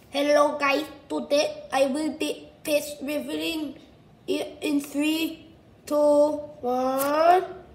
Hello guys, today I will be test revealing it in 3, 2, 1.